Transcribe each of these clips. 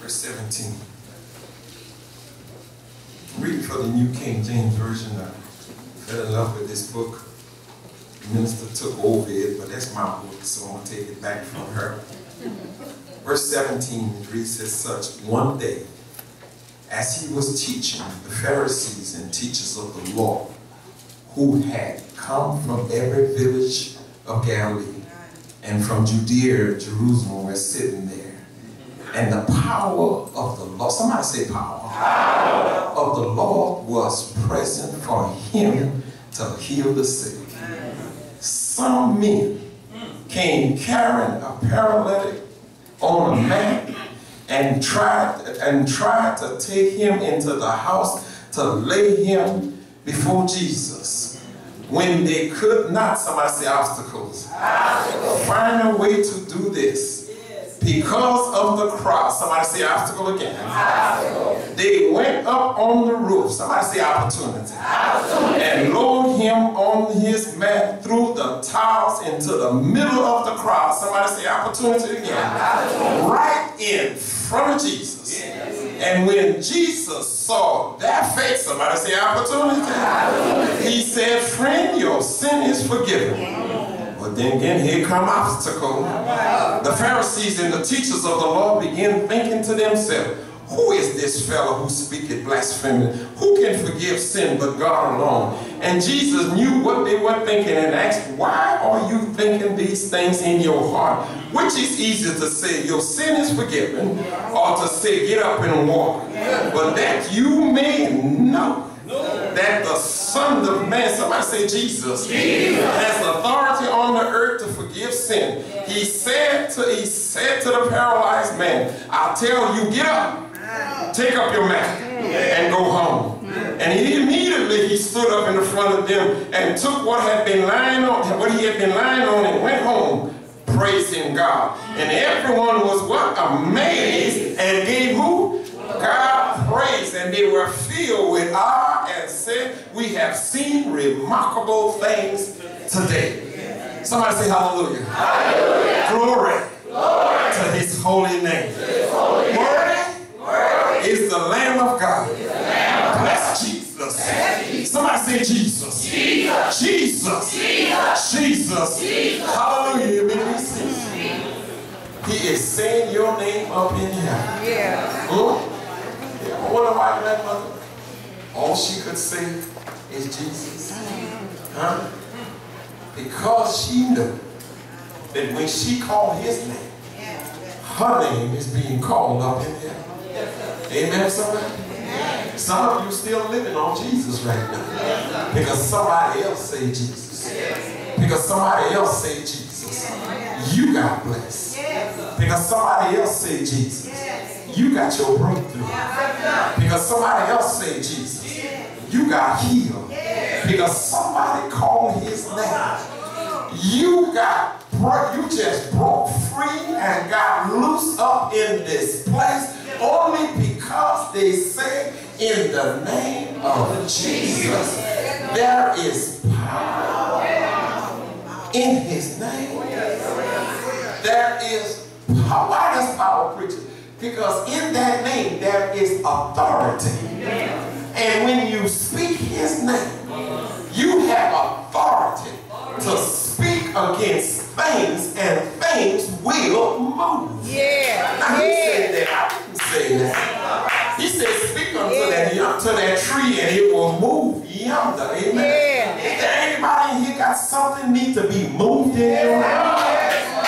verse 17. Reading for the New King James Version. I fell in love with this book. The minister took over it, but that's my book, so I'm going to take it back from her. Verse 17 reads as such: One day, as he was teaching, the Pharisees and teachers of the law, who had come from every village of Galilee and from Judea and Jerusalem, were sitting there. And the power of the Lord, somebody say power, of the Lord was present for him to heal the sick. Some men came carrying a paralytic on a mat and tried to take him into the house to lay him before Jesus. When they could not, somebody say obstacles, find a way to do this. Because of the crowd, somebody say obstacle again. They went up on the roof, somebody say opportunity, and lowered him on his mat through the tiles into the middle of the crowd. Somebody say opportunity again. Right in front of Jesus. And when Jesus saw that faith, somebody say opportunity, he said, friend, your sin is forgiven. But then again, here come obstacle. The Pharisees and the teachers of the law began thinking to themselves, who is this fellow who speaketh blasphemy? Who can forgive sin but God alone? And Jesus knew what they were thinking and asked, why are you thinking these things in your heart? Which is easier to say, your sin is forgiven, or to say, get up and walk? But that you may know that the Son of Man, somebody say Jesus, has authority on the earth to forgive sin. He said to the paralyzed man, I tell you, get up, take up your mat, and go home. And immediately he stood up in the front of them and took what he had been lying on, and went home, praising God. And everyone was what? Amazed, and gave who? God praise. And they were filled with awe and said, we have seen remarkable things today. Somebody say hallelujah. Hallelujah. Glory, to his holy name. Worthy is the Lamb of God. Bless Jesus. Somebody say Jesus. Jesus. Jesus. Hallelujah. He is saying your name up in here. What about grandmother? All she could say is Jesus. Huh? Because she knew that when she called his name, her name is being called up in there. Amen, somebody? Some of you still living on Jesus right now. Because somebody else say Jesus. Because somebody else say Jesus. You got blessed. Because somebody else say Jesus. You got your breakthrough. Because somebody else say Jesus. You got healed. Because somebody called his name. You just broke free and got loose up in this place only because they say in the name of Jesus there is power in his name. There is power. Why does power preach it? Because in that name there is authority. And when you speak his name, you have authority to speak against things, and things will move. Now he said that. I didn't say that. He said speak unto that tree and it will move yonder. Amen. Is there anybody in here got something need to be moved in your life?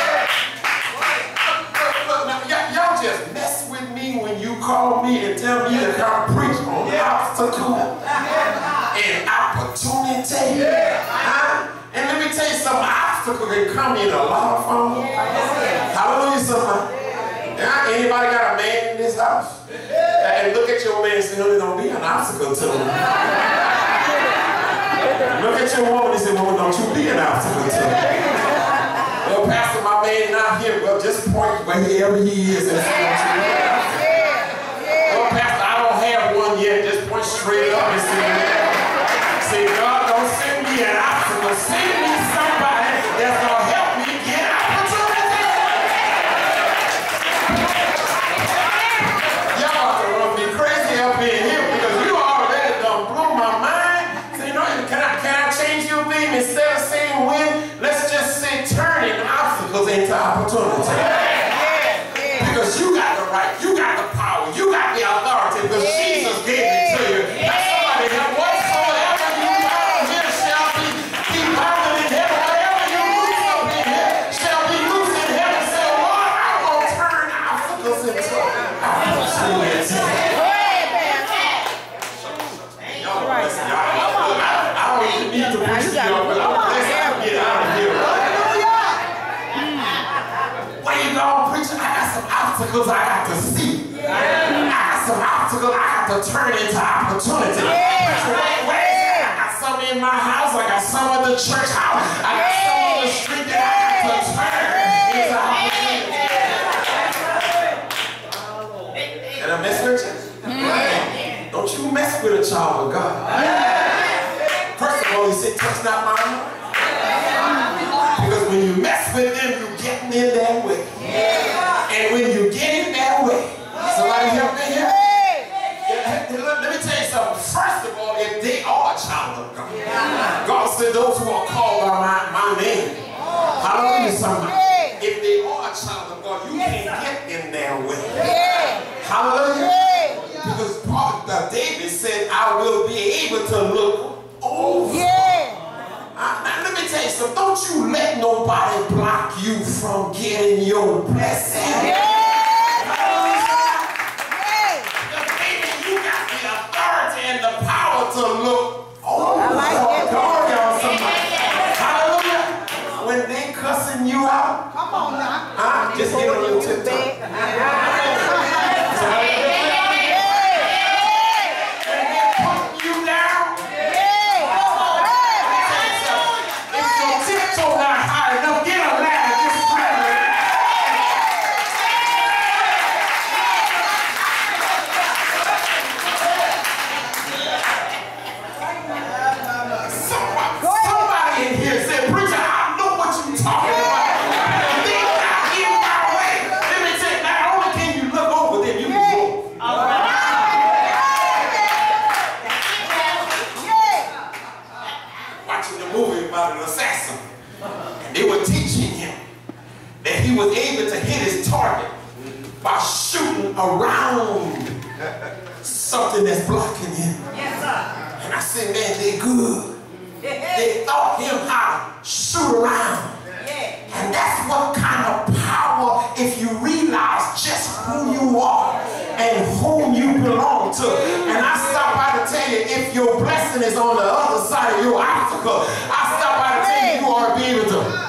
Y'all just mess with me when you call me and tell me to come preach on obstacle and opportunity. And let me tell you something, obstacle can come in a lot of forms. Hallelujah, somebody. Anybody got a man in this house? And look at your man and say, no, don't be an obstacle to him. Look at your woman and say, woman, don't you be an obstacle to him. Well, Pastor, my man not here. Well, just point wherever he is and say, well, Pastor, I don't have one yet. Just point straight up and say, God, don't send me an obstacle. Send me somebody that's going to help me get opportunity. Obstacles I got to see. I got some obstacles I got to turn into opportunity. I got some in my house, I got some in the church house, I got some on the street that I got to turn into opportunity. And I mess with you? Don't you mess with a child of God. First of all, he said, touch not my heart. Because when you mess with them, you're getting in their way. And when you get in that way, somebody help me here? Let me tell you something. First of all, if they are a child of God, God said those who are called by my name. Hallelujah, somebody. If they are a child of God, you can't get in their way. Hallelujah. Because David said, I will be able to look over. Now, let me tell you something. Don't you let nobody block you from getting your blessing. And the power to look over. Hallelujah. When they cussing you out, come on now. Just get a little tip-top. When they're putting you down, if your tiptoe not high enough, get a ladder, just climb it. Somebody in here said, preacher, I know what you're talking about. Things not in my way. Let me tell you, not only can you look over them, you can go. Watching the movie about an assassin. And they were teaching him that he was able to hit his target by shooting around something that's blocking him. And I said, man, they good. They taught him how to shoot around. And that's what kind of power, if you realize just who you are and whom you belong to. And I stop by to tell you, if your blessing is on the other side of your obstacle, I stop by to tell you, you ought to be able to.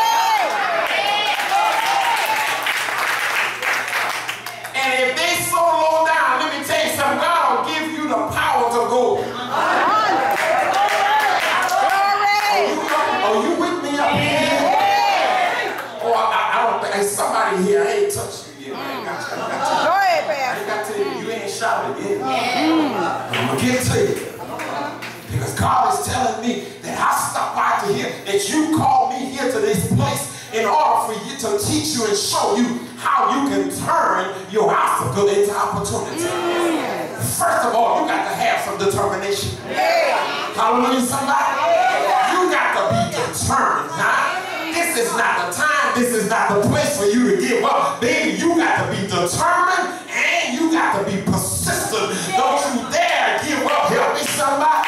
And if they so low down, let me tell you something, God will give you the power to go. Oh, you with me up here? Oh, I don't think, somebody here, I ain't touched you yet. I ain't got you. Go ahead, man. I ain't got to you, you ain't shouted yet. I'm going to get to you. Because God is telling me that I stopped by to here, that you called me here to this place in order for you to teach you and show you how you can turn your obstacle into opportunity. First of all, you got to have some determination. Hallelujah, somebody. You got to be determined. Huh? This is not the time. This is not the place for you to give up. Baby, you got to be determined and you got to be persistent. Don't you dare give up. Help me, somebody.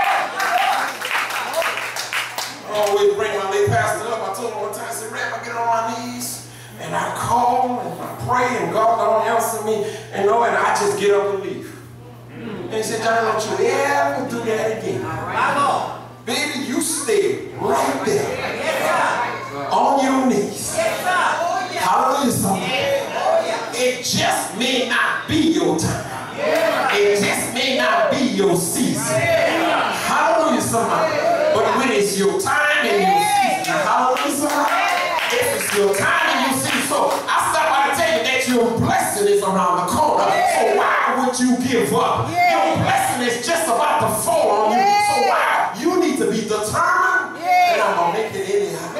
I always bring my late pastor up. I told him one time, I said, Rev, I get on my knees and I call and I pray and God don't answer me. And, and I just get up and leave. And he said, John, don't you ever do that again. Baby, you stay right there on your knees. Hallelujah, somebody. It just may not be your time. It just may not be your season. Hallelujah, somebody. But when it's your time and your season, hallelujah, somebody. If it's your time and your season, so I stop by to tell you that your blessing is around the corner. So why would you give up? Your blessing is just about to fall on you. So why? You need to be determined that I'm going to make it anyhow.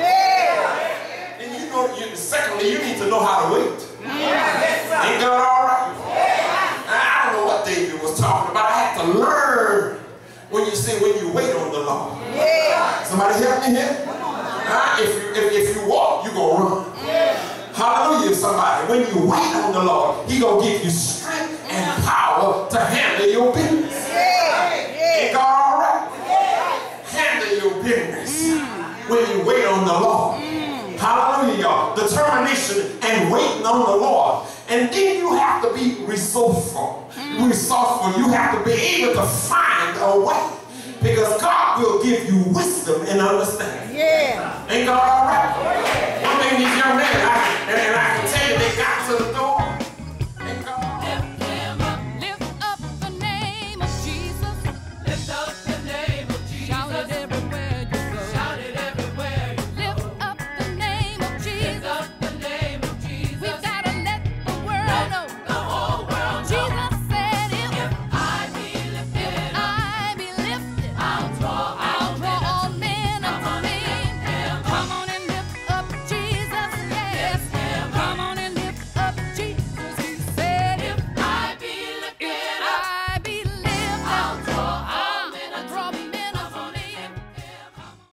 And secondly, you need to know how to wait. Ain't that all right? I don't know what David was talking about. I had to learn when you wait on the Lord. Somebody help me here? If you walk, you're going to run. Hallelujah, somebody. When you wait on the Lord, He's going to give you strength and power to handle your business. Ain't God all right? Handle your business when you wait on the Lord. Hallelujah, y'all. Determination and waiting on the Lord And then you have to be resourceful. Resourceful. You have to be able to find a way. Because God will give you wisdom and understanding. Yeah. Ain't God all right? I mean, these young men, and I